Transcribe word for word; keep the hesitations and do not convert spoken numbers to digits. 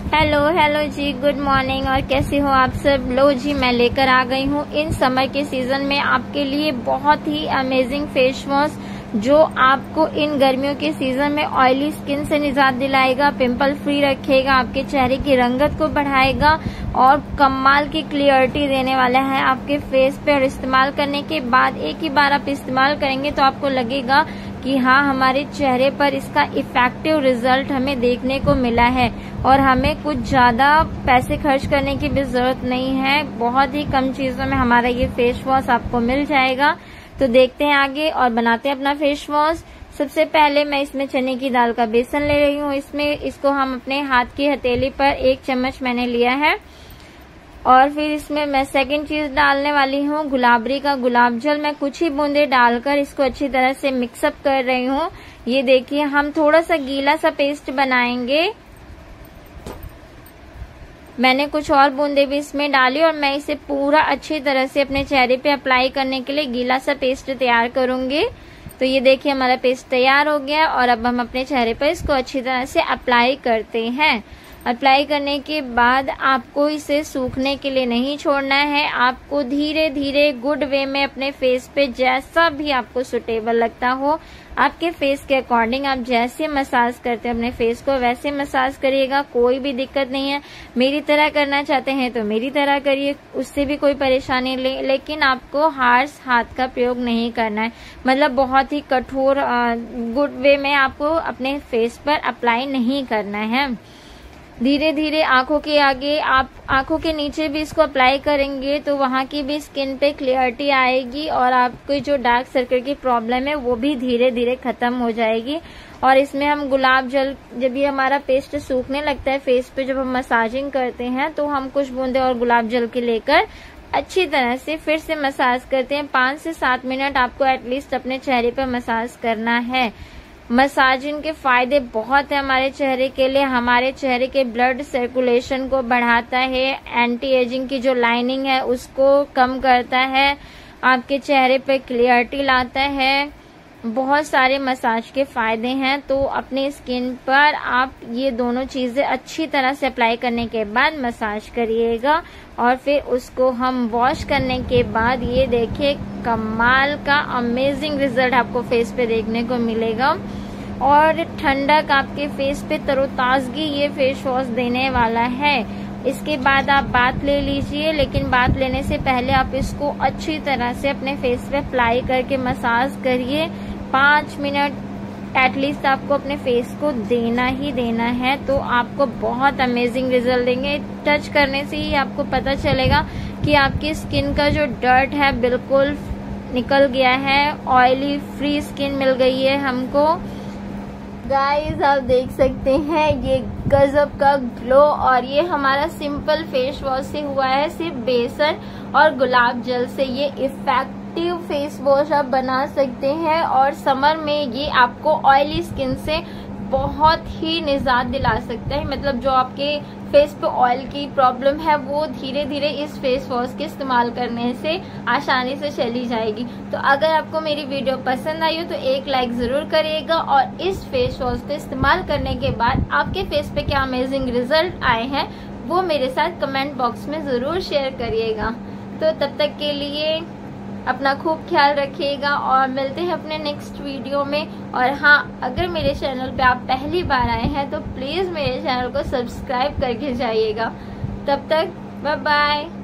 Hello hello ji, good morning. और कैसे हो आप सब? लो जी, मैं लेकर आ गई हूँ इन समर के सीजन में आपके लिए बहुत ही अमेजिंग फेस वॉश जो आपको इन गर्मियों के सीजन में ऑयली स्किन से निजात दिलाएगा, पिंपल फ्री रखेगा, आपके चेहरे की रंगत को बढ़ाएगा और कमाल की क्लियरिटी देने वाला है आपके फेस पे। और इस्तेमाल करने के बाद एक ही बार आप इस्तेमाल करेंगे तो आपको लगेगा कि हाँ, हमारे चेहरे पर इसका इफेक्टिव रिजल्ट हमें देखने को मिला है और हमें कुछ ज्यादा पैसे खर्च करने की भी जरूरत नहीं है। बहुत ही कम चीजों में हमारा ये फेस वॉश आपको मिल जाएगा। तो देखते हैं आगे और बनाते हैं अपना फेस वॉश। सबसे पहले मैं इसमें चने की दाल का बेसन ले रही हूँ। इसमें इसको हम अपने हाथ की हथेली पर एक चम्मच मैंने लिया है। और फिर इसमें मैं सेकंड चीज डालने वाली हूँ गुलाबरी का गुलाब जल। मैं कुछ ही बूंदे डालकर इसको अच्छी तरह से मिक्सअप कर रही हूँ। ये देखिए, हम थोड़ा सा गीला सा पेस्ट बनाएंगे। मैंने कुछ और बूंदे भी इसमें डाली और मैं इसे पूरा अच्छी तरह से अपने चेहरे पे अप्लाई करने के लिए गीला सा पेस्ट तैयार करूंगी। तो ये देखिए, हमारा पेस्ट तैयार हो गया और अब हम अपने चेहरे पर इसको अच्छी तरह से अप्लाई करते हैं। अप्लाई करने के बाद आपको इसे सूखने के लिए नहीं छोड़ना है। आपको धीरे धीरे गुड वे में अपने फेस पे जैसा भी आपको सुटेबल लगता हो, आपके फेस के अकॉर्डिंग आप जैसे मसाज करते हैं अपने फेस को वैसे मसाज करिएगा। कोई भी दिक्कत नहीं है। मेरी तरह करना चाहते हैं तो मेरी तरह करिए, उससे भी कोई परेशानी नहीं। लेकिन आपको हार्श हाथ का प्रयोग नहीं करना है, मतलब बहुत ही कठोर गुड वे में आपको अपने फेस पर अप्लाई नहीं करना है। धीरे धीरे आंखों के आगे, आप आंखों के नीचे भी इसको अप्लाई करेंगे तो वहां की भी स्किन पे क्लियरिटी आएगी और आपको जो डार्क सर्कल की प्रॉब्लम है वो भी धीरे धीरे खत्म हो जाएगी। और इसमें हम गुलाब जल, जब ये हमारा पेस्ट सूखने लगता है फेस पे, जब हम मसाजिंग करते हैं तो हम कुछ बूंदे और गुलाब जल के लेकर अच्छी तरह से फिर से मसाज करते हैं। पाँच से सात मिनट आपको एटलीस्ट अपने चेहरे पे मसाज करना है। मसाजिंग के फायदे बहुत है हमारे चेहरे के लिए। हमारे चेहरे के ब्लड सर्कुलेशन को बढ़ाता है, एंटी एजिंग की जो लाइनिंग है उसको कम करता है, आपके चेहरे पे क्लियरिटी लाता है। बहुत सारे मसाज के फायदे हैं। तो अपनी स्किन पर आप ये दोनों चीजें अच्छी तरह से अप्लाई करने के बाद मसाज करिएगा और फिर उसको हम वॉश करने के बाद ये देखिए, कमाल का अमेजिंग रिजल्ट आपको फेस पे देखने को मिलेगा और ठंडक आपके फेस पे, तरोताजगी ये फेस वॉश देने वाला है। इसके बाद आप बाथ ले लीजिए, लेकिन बाथ लेने से पहले आप इसको अच्छी तरह से अपने फेस पे अप्लाई करके मसाज करिए। पाँच मिनट एटलीस्ट आपको अपने फेस को देना ही देना है। तो आपको बहुत अमेजिंग रिजल्ट देंगे। टच करने से ही आपको पता चलेगा कि आपकी स्किन का जो डर्ट है बिल्कुल निकल गया है, ऑयली फ्री स्किन मिल गई है हमको। गाइस, आप देख सकते हैं ये गजब का ग्लो और ये हमारा सिंपल फेस वॉश से हुआ है, सिर्फ बेसन और गुलाब जल से। ये इफेक्टिव फेस वॉश आप बना सकते हैं और समर में ये आपको ऑयली स्किन से बहुत ही निजात दिला सकता है। मतलब जो आपके फेस पे ऑयल की प्रॉब्लम है वो धीरे धीरे इस फेस वॉश के इस्तेमाल करने से आसानी से चली जाएगी। तो अगर आपको मेरी वीडियो पसंद आई हो तो एक लाइक जरूर करिएगा और इस फेस वॉश को इस्तेमाल करने के बाद आपके फेस पे क्या अमेजिंग रिजल्ट आए हैं वो मेरे साथ कमेंट बॉक्स में जरूर शेयर करिएगा। तो तब तक के लिए अपना खूब ख्याल रखिएगा और मिलते हैं अपने नेक्स्ट वीडियो में। और हाँ, अगर मेरे चैनल पे आप पहली बार आए हैं तो प्लीज मेरे चैनल को सब्सक्राइब करके जाइएगा। तब तक बाय बाय।